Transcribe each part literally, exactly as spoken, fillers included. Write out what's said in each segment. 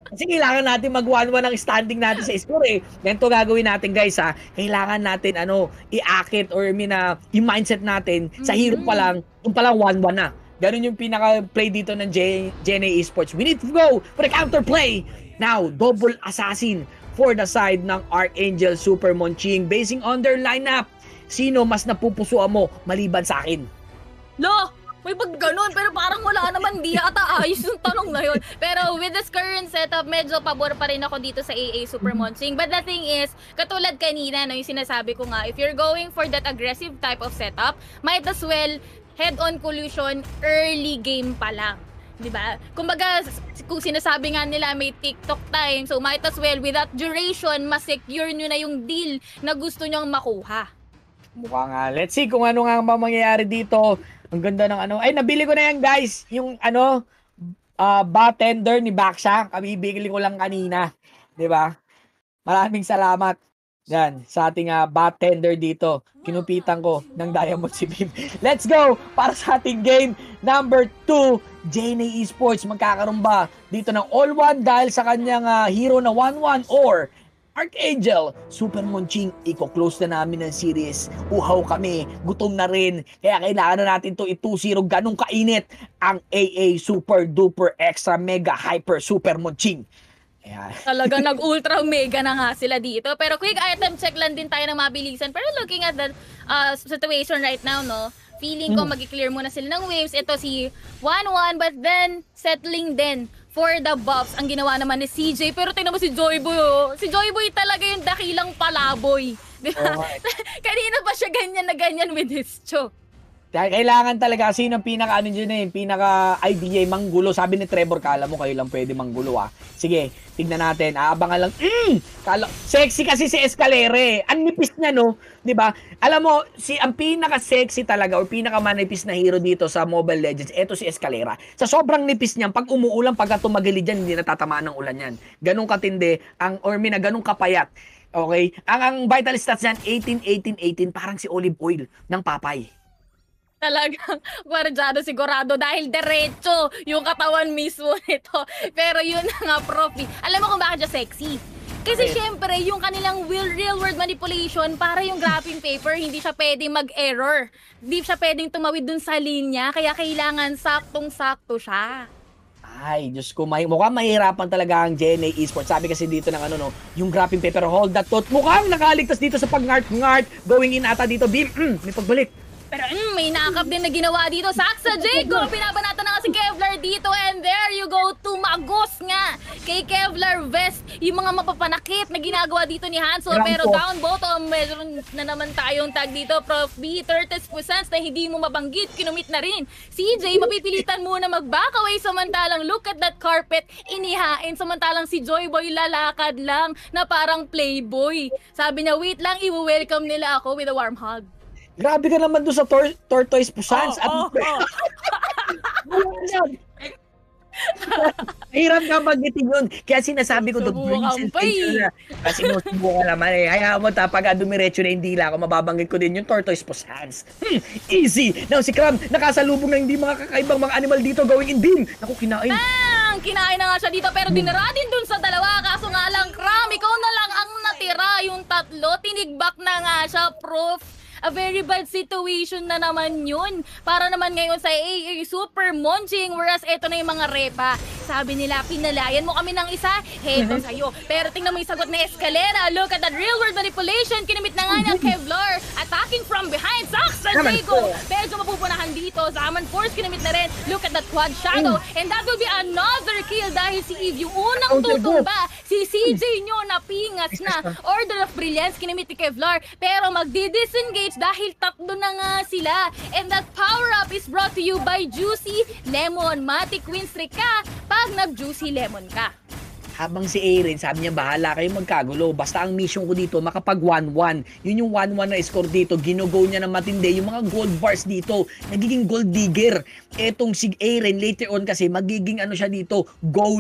Kasi kailangan natin mag one one ang standing natin sa score eh. Ganito gagawin natin guys ha. Kailangan natin ano, i-akit or I mean, uh, i-mindset natin sa hero pa lang, yung pa lang one one na. Ganun yung pinaka-play dito ng J N A Esports. We need to go for the counter-play. Now, double assassin for the side ng Archangel Super Monching. Basing on their lineup, sino mas napupusuan mo maliban sa akin? Lo! May pag ganun, pero parang wala naman, di ata ayos yung tanong na yun. Pero with this current setup, medyo pabor pa rin ako dito sa A A Super Monching. But the thing is, katulad kanina, no, yung sinasabi ko nga, if you're going for that aggressive type of setup, might as well head-on collusion early game pa lang. Diba? Kumbaga, kung sinasabi nga nila may TikTok time, so might as well, with that duration, mas-secure nyo na yung deal na gusto nyong makuha. Mukha nga. Let's see kung ano nga mangyayari dito. Ang ganda ng ano. Ay, nabili ko na yan, guys. Yung ano, uh, bartender ni Baksha. Kabibigli ko lang kanina. Diba? Maraming salamat. Yan, sa ating uh, bartender dito. Kinupitan ko ng Diamond si Bim. Let's go para sa ating game number two. J N A Esports magkakaroon ba dito ng all one dahil sa kanyang uh, hero na one one or Archangel Super Monching? Iko-close na namin ng series. Uhaw kami, gutom na rin. Kaya kailangan na natin to i-two zero. Ganong kainit ang A A Super Duper Extra Mega Hyper Super Monching. Ayan. Talaga nag-ultra mega na nga sila dito. Pero quick item check lang din tayo ng mabilisan. Pero looking at the uh, situation right now, no, feeling ko mm. mag-clear muna sila ng waves. Ito si one one, but then settling din for the buffs ang ginawa naman ni C J. Pero tingnan mo si Joyboy, oh. Si Joyboy talaga yung dakilang palaboy. Diba? Oh, kanina pa siya ganyan na ganyan with his choke. Kailangan talaga, sino ang pinaka ano dyan eh, pinaka I D A manggulo. Sabi ni Trevor, kala mo kayo lang pwede manggulo ah. Sige, tignan natin. Aabangan lang. Mm! Kala, sexy kasi si Escalere. Ang nipis niya, no? 'Di ba? Alam mo, si ang pinaka sexy talaga or pinaka manipis na hero dito sa Mobile Legends, eto si Escalera. Sa sobrang nipis niyan, pag umuulan, pag tumagilid diyan, hindi natatamaan ng ulan yan. Ganun katindi ang or mina ganun kapayat. Okay? Ang ang vital stats niyan eighteen eighteen eighteen, parang si olive oil ng Papay. Talagang guardiado sigurado dahil derecho yung katawan mismo nito. Pero yun na nga, profi. Alam mo kung bakit siya sexy? Kasi okay, syempre, yung kanilang real, real world manipulation, para yung graphing paper, hindi siya pwedeng mag-error. Hindi siya pwedeng tumawid dun sa linya, kaya kailangan saktong-sakto siya. Ay, Diyos ko, may, mukhang mahirapan talaga ang J N A Esports. Sabi kasi dito ng ano, no, yung graphing paper, hold that thought. Mukhang nakaligtas dito sa pag-ngart-ngart. Going in ata dito, Bim, mm, may pagbalik. Pero mm, may nakap din na ginawa dito. Saksa Jacob, pinabanata na nga si Kevlar dito. And there you go, tumagos nga kay Kevlar Vest. Yung mga mapapanakit na ginagawa dito ni Hanso. Pero down bottom, meron na naman tayong tag dito. Prof B, thirty percent na hindi mo mabanggit. Kinumit na rin. C J, mapipilitan muna mag-back away. Samantalang look at that carpet, inihain. Samantalang si Joyboy lalakad lang na parang playboy. Sabi niya, wait lang, i-welcome nila ako with a warm hug. Grabe ka naman doon sa tor tortoise pusans. Oh, oh, oh. Hirap ka magitin yun. Kaya sinasabi ko, the brain sensation na. Kasi sinusubukan naman eh. Hayaan mo ta, pag dumiretso na yung dila ako, mababanggit ko din yung tortoise pusans. Hmm, easy. Now si Cram, nakasalubong na hindi mga kakaibang mga animal dito going in beam. Naku, kinain. Bang! Kinain na nga siya dito, pero dinara din dun sa dalawa. Kaso nga lang, Cram, ikaw na lang ang natira. Yung tatlo, tinigbak na nga siya, Prof. A very bad situation na naman yun. Para naman ngayon sa A A Super Monching, whereas eto na yung mga repa. Sabi nila, pinalayan mo kami ng isa, heto sa'yo. Pero tingnan mo yung sagot na Escalera. Look at that real world manipulation. Kinimit na nga ng Kevlar. Attacking from behind. Saksa Diego. Medyo mapupunahan dito. Zaman Force kinimit na rin. Look at that quad shadow. And that will be another kill dahil si Eve yung unang tutumba. Si C J nyo napingas na. Order of Brilliance kinimit ni Kevlar. Pero magdi-disengage dahil tatlo na nga sila. And that power-up is brought to you by Juicy Lemon. Matic win streak ka pag nag-Juicy Lemon ka. Habang si Aaron, sabi niya, bahala kayo magkagulo. Basta ang mission ko dito, makapag one one. Yun yung one one na score dito. Ginugo niya ng matindi. Yung mga gold bars dito, nagiging gold digger. Etong si Aaron, later on kasi, magiging ano siya dito, goal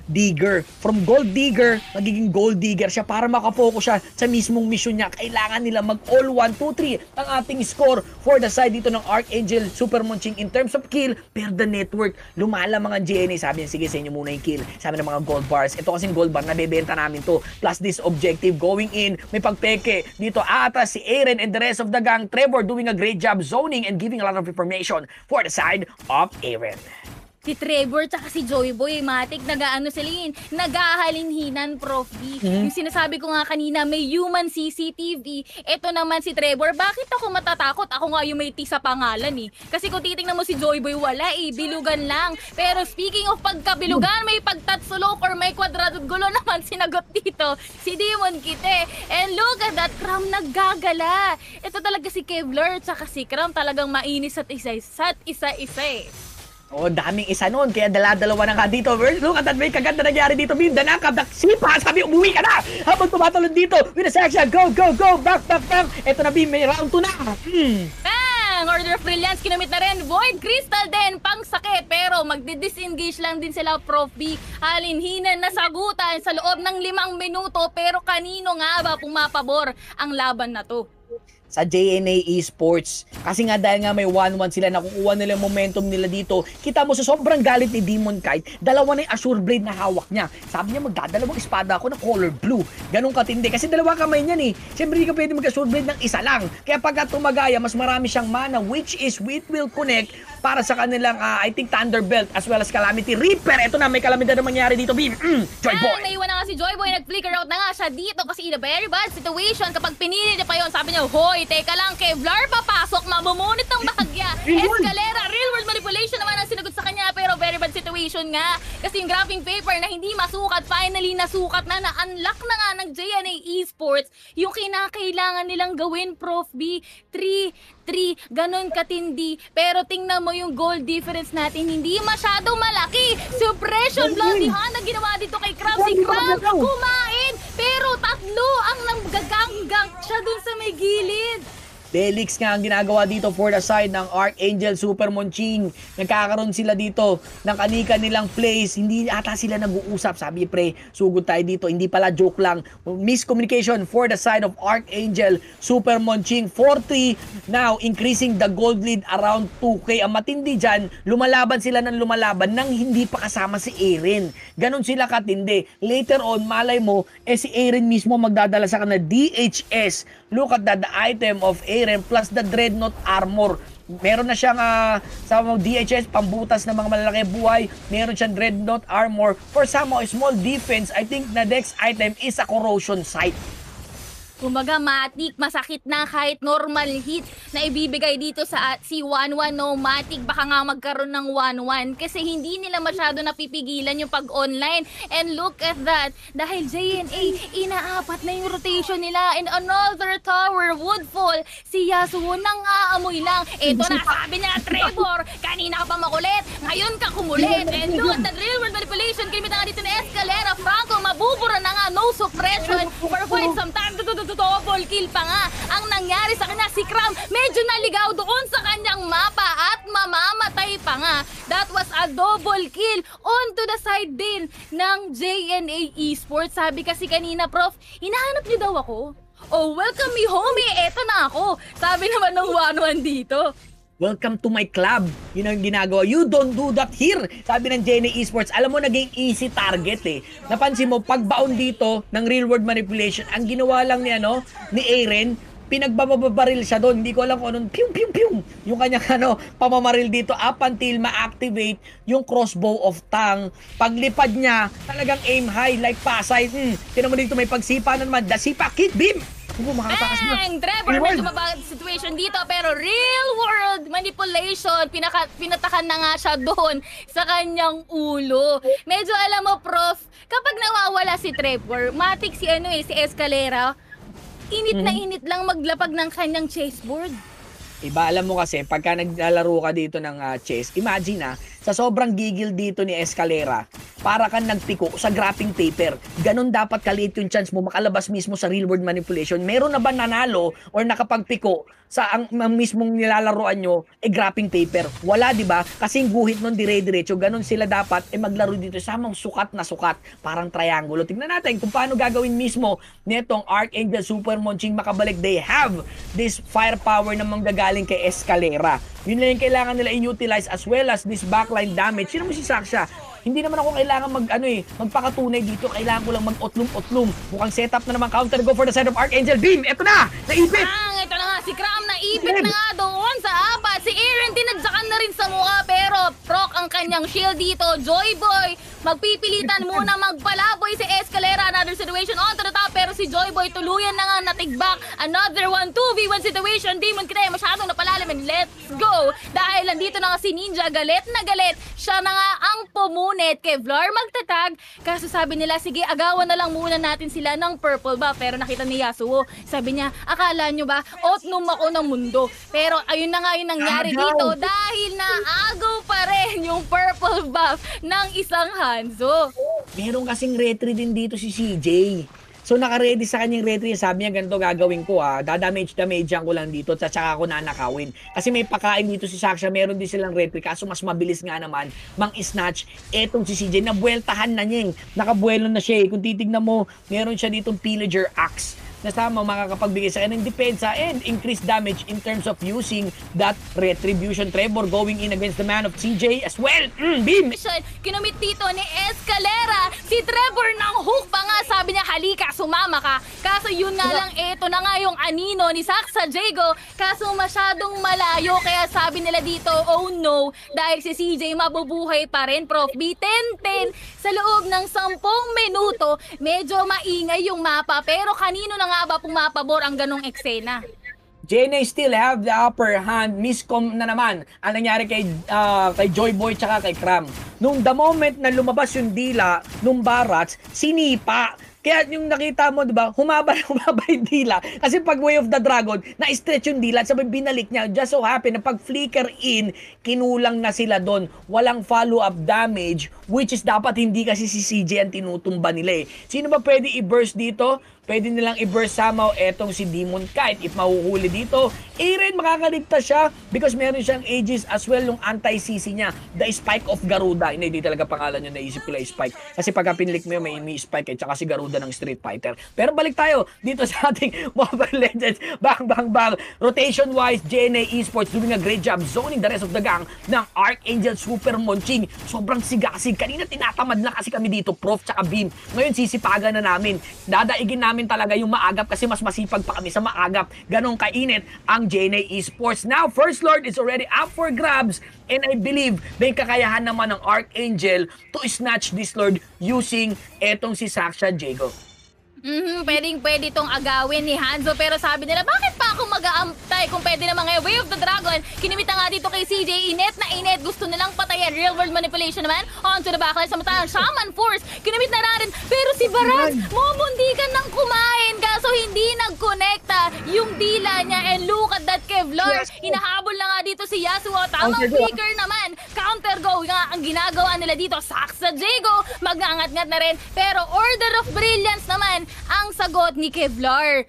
digger. From gold digger, magiging gold digger siya para makafocus siya sa mismong mission niya. Kailangan nila mag all one, two, three ang ating score for the side dito ng Archangel Super Monching in terms of kill, per the network. Lumala mga G N A. Sabi niya, sige sa inyo muna yung kill. Sabi ng mga gold bars. Ito kasing gold bar, nabebenta namin to. Plus this objective, going in, may pagpeke. Dito atas si Aaron and the rest of the gang. Trevor doing a great job zoning and giving a lot of information for the side of Aaron. Si Trevor tsaka si Joy Boy, matik, nag-ano sila yun, nag-ahalinhinan, Prof B. Mm-hmm. Yung sinasabi ko nga kanina, may human C C T V. Ito naman si Trevor, bakit ako matatakot? Ako nga yung may T sa pangalan eh. Kasi kung titingnan mo si Joy Boy, wala eh, bilugan lang. Pero speaking of pagkabilugan, may pagtatsulok or may kwadradong gulo naman sinagot dito, si Demon Kite. And look at that, Cram naggagala. Ito talaga si Kevlar tsaka si Cram, talagang mainis at isa-isa at isa-isa eh. Oh, daming isa nun. Kaya dala-dalawa na nga dito. Look at that, may kaganda nangyari dito. Bim, danakab, sipa, sabi, umuwi ka na! Habang tumatalon dito, with a section, go, go, go, back, back, back. Ito na, Bim, may round two na. Hmm. Bang! Order of Brilliance, kinamit na rin. Void Crystal din, pang sakit. Pero magdi-disengage lang din sila, Prof B. Halinhinan na sagutan sa loob ng limang minuto. Pero kanino nga ba pumapabor ang laban na to? Sa J N A Esports. Kasi nga dahil nga may one one sila, nakukuha nila yung momentum nila dito. Kita mo sa sobrang galit ni Demon Kite, dalawa na yung Azure Blade na hawak niya. Sabi niya, magdadalawang espada ako na color blue. Ganun katindi. Kasi dalawa kamay niyan eh. Siyempre hindi ka pwede mag-Azure Blade ng isa lang. Kaya pagka tumagaya, mas marami siyang mana, which is it will connect para sa kanilang, uh, I think, Thunderbelt as well as Calamity Reaper. Ito na, may kalamidad na mangyari dito, Bim. Mm, Joy Boy. Ah, naiwan na nga si Joy Boy, nag-flicker out na nga siya dito kasi in a very bad situation. Kapag pinili niya pa yun, sabi niya, hoy, teka lang, Kevlar, papasok, mamumunit ng bahagya. Escalera, real world manipulation naman ang sinagot sa kanya, pero very bad situation nga. Kasi yung graphing paper na hindi masukat, finally nasukat na, na-unlock na nga ng J N A Esports yung kinakailangan nilang gawin, Prof B. three three, ganun katindi. Pero tingnan mo yung goal difference natin, hindi masyado malaki. Suppression blondie hand na ginawa dito kay Crab. Si Crab kumain, pero tatlo ang nanggaganggang siya dun sa may gilid. Delix nga ang ginagawa dito for the side ng Archangel Super Monching. Nagkakaroon sila dito ng kanika nilang plays. Hindi ata sila nag-uusap. Sabi pre, sugod tayo dito. Hindi pala, joke lang. Miscommunication for the side of Archangel Super Monching. forty now, increasing the gold lead around two K. Ang matindi dyan, lumalaban sila ng lumalaban nang hindi pa kasama si Aaron. Ganon sila katindi. Later on, malay mo, eh si Aaron mismo magdadala sa kanila D H S. Look at that, the item of Aaron plus the Dreadnought armor. Meron na siyang uh, sa mga D H S, pambutas ng mga malalaki buhay. Meron siyang Dreadnought armor. For some small defense, I think the next item is a corrosion sight. Kumbaga, matik, masakit na kahit normal hit na ibibigay dito sa uh, si one one, no, matik, baka nga magkaroon ng one one kasi hindi nila masyado napipigilan yung pag-online. And look at that, dahil J N A, inaapat na yung rotation nila and another tower would fall. Si Yasuo nang aamoy lang. Ito na, sabi niya, Trevor, kanina ka pa makulit, ngayon ka kumulit. And look at that real world manipulation, kinimita nga dito ni Escalera. Franco, mabubura na nga, no suppression for quite some time. Double kill pa nga ang nangyari sa kanya. Si Cram medyo naligaw doon sa kanyang mapa at mamamatay pa nga. That was a double kill on to the side din ng J N A Esports. Sabi kasi kanina, Prof, hinahanap niyo daw ako. Oh, welcome me homie, eto na ako. Sabi naman ng one one dito. Welcome to my club. Yun ang ginagawa. You don't do that here. Sabi ng J N A Esports, alam mo, naging easy target eh. Napansin mo, pagbaon dito ng real world manipulation, ang ginawa lang ni, ano, ni Aaron, pinagbababaril siya doon. Hindi ko alam kung anong pium pium pium yung kanyang ano, pamamaril dito up until ma-activate yung crossbow of Tang. Paglipad niya, talagang aim high like Pasay. Hmm, tinan mo dito, may pagsipa na naman. Dasipa, kick, beam! Oh, Bang! Trevor, medyo mabagal situation dito, pero real world manipulation, pinaka, pinatakan na nga siya doon sa kanyang ulo. Medyo alam mo, Prof, kapag nawawala si Trevor, matik si ano eh, si Escalera, init na init lang maglapag ng kanyang chessboard. Iba, alam mo kasi, pagka naglalaro ka dito ng uh, chess, imagine na, sa sobrang gigil dito ni Escalera, para kang nagpiko sa graphing paper. Ganon dapat kaliit yung chance mo makalabas mismo sa real world manipulation. Meron na ba nanalo or nakapagpiko sa ang, ang mismong nilalaroan nyo, eh graphing paper? Wala, di ba? Kasi yung guhit nun dire-diretso, ganon sila dapat eh maglaro dito sa mga sukat na sukat, parang triangulo. Tingnan natin kung paano gagawin mismo netong Archangel Super Monching makabalik. They have this firepower na manggagaling kay Escalera. Yun lang yung kailangan nila i-utilize as well as this backline damage. Sino mo si Saksha? Hindi naman ako kailangan mag ano eh, magpakatunay dito. Kailangan ko lang mag-otlum-otlum. Mukhang setup na naman counter go for the side of Archangel. Beam, eto na! Naipit! Ang, ito na nga, si Cram naipit na nga doon sa apat. Si Aaron tinadyakan na rin sa mukha pero proc ang kanyang shield dito. Joy Boy, magpipilitan muna magpalaboy si Escalera. Another situation on to the top pero si Joy Boy tuluyan na nga natigbak. Another one, two v one situation. Demon Cray masyadong napalalim and let's go. Dahil nandito na nga si Ninja, galit na galit. Siya na nga ang pumunit kay Vlar magtatag. Kaso sabi nila, sige agawan na lang muna natin sila ng purple ba. Pero nakita ni Yasuo, sabi niya, akala nyo ba, otnum ako ng mundo. Pero ayun na nga yung nangyari dito dahil naagaw pa rin yung purple buff ng isang Hanzo. Meron kasing retry din dito si C J. So naka-ready sa kanyang retry, sabi niya ganito gagawin ko ha, dadamage-damagean ko lang dito at saka ako nanakawin. Kasi may pakain dito si Saksha, meron din silang retry kaso mas mabilis nga naman mang-snatch etong si C J. Nabueltahan na niya eh, nakabuelo na siya eh. Kung titignan mo, meron siya ditong Pillager Axe na sama makakapagbigay sa kanya ng depensa and increased damage in terms of using that retribution. Trevor going in against the man of C J as well. Mm, beam! Kinumit dito ni Escalera. Si Trevor ng hook pa nga. Sabi niya, halika, sumama ka. Kaso yun nga lang, eto na nga yung anino ni Saksa Jago. Kaso masyadong malayo. Kaya sabi nila dito, oh no. Dahil si C J mabubuhay pa rin. Prof B, ten ten. Sa loob ng sampung minuto, medyo maingay yung mapa. Pero kanino na nga ba pumapabor ang ganong eksena? J N A still have the upper hand. Miscom na naman ang nangyari kay, uh, kay Joy Boy tsaka kay Cram. Nung the moment na lumabas yung dila nung Barats, sinipa. Kaya yung nakita mo, di ba, humaba na humaba yung dila. Kasi pag Way of the Dragon, na-stretch yung dila at sabay binalik niya. Just so happen na pag flicker in, kinulang na sila doon. Walang follow-up damage, which is dapat hindi kasi si C J ang tinutumba nila eh. Sino ba pwede i-burst dito? Pwede nilang i-burst somehow etong si Demon Kite. If mahuhuli dito, Aaron makakaligtas siya because meron siyang Aegis as well yung anti-C C niya. The Spike of Garuda. Hindi, hindi talaga pangalan yun. Naisip ko lang Spike. Kasi pagka pinlik mo yun, may, may Spike at saka si Garuda ng Street Fighter. Pero balik tayo dito sa ating Mobile Legends. Bang, bang, bang. Rotation-wise, J N A Esports doing a great job zoning the rest of the gang ng Archangel Super Monching. Sobrang sigasig. Kanina tinatamad na kasi kami dito, Prof tsaka Beam. Ngayon sisipagan na namin. Dadaigin namin talaga yung maagap kasi mas masipag pa kami sa maagap. Ganong kainit ang J N A Esports. Now, First Lord is already up for grabs and I believe may kakayahan naman ng Archangel to snatch this Lord using etong si Saksha Jago. Mm-hmm, pwedeng pwede itong agawin ni Hanzo pero sabi nila, bakit pa ako mag-aamtay kung pwede naman ngayon? Way of the Dragon, kinimita nga dito kay C J, inet na inet, gusto nilang patayan. Real world manipulation naman, on to the backline, samantalang Shaman Force, kinimit na natin, pero si Baraz, mumundikan ng kumain, kaso hindi nagkonekta yung dila niya, and look at that Kevlar, hinahabol na nga dito si Yasuo, tamang flicker naman, counter go nga ang ginagawa nila dito, Saksa Jago, mag-angat-ngat na rin, pero Order of Brilliance naman, ang sagot ni Kevlar.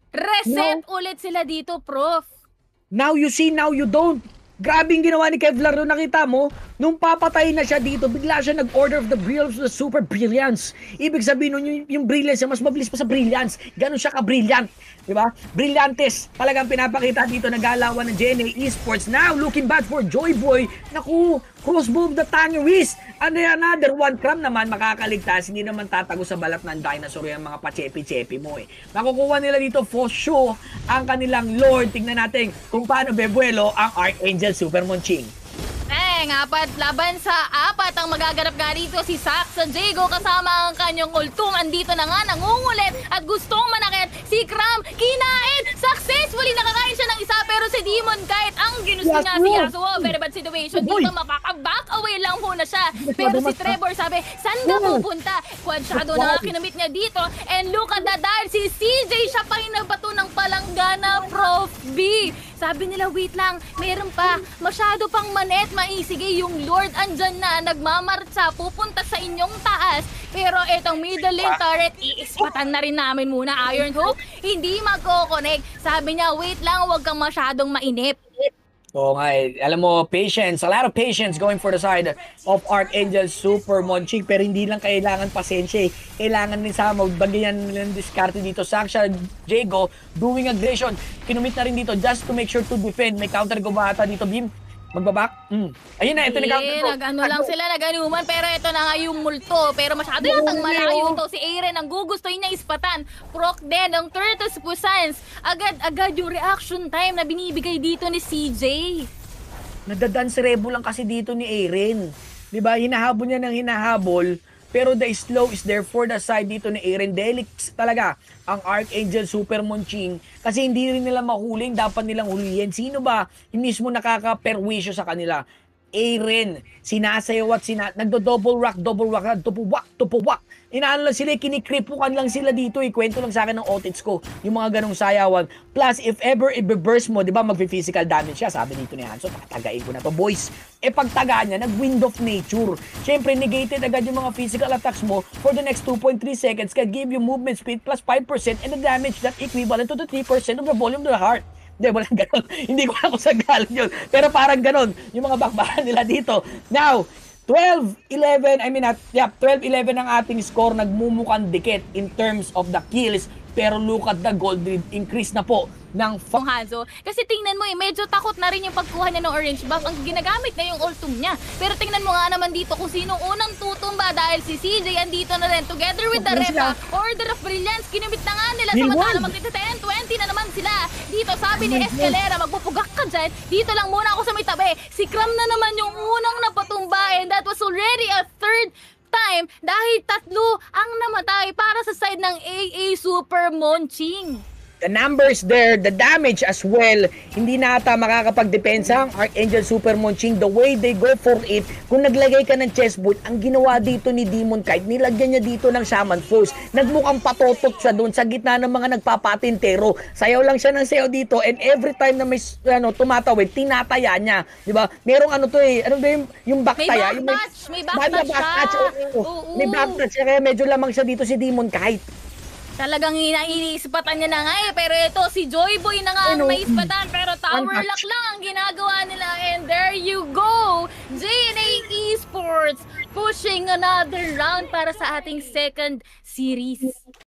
Reset no. Ulit sila dito, Prof. Now you see, now you don't. Grabe yung ginawa ni Kevlar doon. Nakita mo, nung papatay na siya dito, bigla siya nag-order of the brilliance, the super brilliance. Ibig sabihin nun, yung, yung brilliance, mas mabilis pa sa brilliance. Ganon siya ka-brilliant. Diba? Brilliantes. Talagang pinapakita dito na galawan ng J N A Esports. Now, looking bad for Joy Boy. Naku, crossbow of the Tangerines. Ano yan, another one. Cram naman makakaligtas. Hindi naman tatago sa balat ng dinosaur yung mga pachepi-chepi mo eh. Makukuha nila dito for sure ang kanilang Lord. Tingnan natin kung paano bebuelo ang Archangel Super Monching. Eh, apat laban sa apat ang magaganap nga dito si Saksa Jago kasama ang kanyang ultum. Andito na nga, nangungulit at gustong manakit si Cram. Kinain! Successfully nakakain siya ng isa pero si Demon Kite ang ginusto yes, niya si Yasuo. Very bad situation dito, makaka-back away lang muna siya. Pero si Trevor sabi, saan ka pupunta? Quad shadow na nga kinamit niya dito. And look at that, dahil si C J siya pa hinabato ng palanggana, Prof B. Sabi nila, wait lang, meron pa. Masyado pang manet, maisige yung Lord andyan na, nagmamarcha, pupunta sa inyong taas. Pero etong middle lane turret, iispatan na rin namin muna, Iron Hook. Hindi magkoconnect. Sabi niya, wait lang, huwag kang masyadong mainip. Oo nga eh. Alam mo, patience. A lot of patience going for the side of Archangel Super Monching. Pero hindi lang kailangan pasensya eh. Kailangan din sa magbagyan ng diskarte dito. Saksha, Jago, doing aggression. Kinumit na rin dito just to make sure to defend. May counter go ba ata dito, Bim? Magbabak? Mm. Ayun na, ito ni counter go. Nag-ano lang sila, nag-anuman, pero ito na nga yung multo. Pero masyado yatang malayo to. Si Aaron, ang gugustuhin niya ispatan. Proc din, ang Turtles Pusans. Agad-agad yung reaction time na binibigay dito ni C J. Nadadance rebo lang kasi dito ni Aaron. Diba? Hinahabol niya ng hinahabol. Pero the slow is there for the side dito ni Aaron. Delix talaga ang Archangel Super Monching. Kasi hindi rin nila mahuling. Dapat nilang hulihin. Sino ba yung mismo nakaka-perwisyo sa kanila? Aaron. Sinasayaw at sina... Nagdo-double rock, double rock, tupuwak, tupuwak. Inaano lang sila, kinikripukan lang sila dito. Ikwento lang sa akin ng otits ko. Yung mga ganong sayawan. Plus, if ever i-burst mo, di ba, mag-physical damage siya. Sabi dito ni Hanso, tatagain ko na to, boys. E pagtaga niya, nag-wind of nature. Siyempre, negated agad yung mga physical attacks mo for the next two point three seconds can give you movement speed plus five percent and the damage that equivalent to the three percent of the volume of the heart. Hindi, walang ganon. Hindi ko alam kung saan galing yun. Pero parang ganon, yung mga bakbakan nila dito. Now, twelve eleven, I mean, at, yeah, twelve eleven ang ating score. Nagmumukhang dikit in terms of the kills. Pero look at the gold lead. Increase na po ng Hanzo. Kasi tingnan mo eh, medyo takot na rin yung pagkuha niya ng orange buff. Ang ginagamit na yung ultum niya. Pero tingnan mo nga naman dito kung sinong unang tutumba dahil si C J andito na rin together with the Repa. Order of Brilliance, kinumit na nga nila. Samantala magtita-ten twenty na naman sila. Dito sabi ni Escalera, magpupugak ka dyan. Dito lang muna ako sa may tabi. Si Cram na naman yung unang napatumba and that was already a third time dahil tatlo ang namatay para sa side ng A A Super Monching. The numbers there, the damage as well, hindi na ata makakapagdepensa ang Archangel Super Monching. The way they go for it, kung naglagay ka ng chest boot, ang ginawa dito ni Demon Kite, nilagyan niya dito ng Shaman Force. Nagmukhang patotot siya doon sa gitna ng mga nagpapatintero. Sayaw lang siya ng sayaw dito and every time na may ano, tumatawid, tinataya niya. Diba? Merong ano to eh, ano ba yung, yung backtaya? May backdatch, may backdatch siya. May backdatch siya, kaya medyo lamang siya dito si Demon Kite. Talagang iniispatan niya na nga eh. Pero ito, si Joy Boy na nga ang may ispatan. Pero tower lock lang ang ginagawa nila. And there you go! J N A Esports pushing another round para sa ating second series.